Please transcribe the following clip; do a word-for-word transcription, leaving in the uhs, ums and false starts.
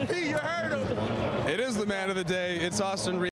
P, you heard him. It is the man of the day. It's Austin Reaves.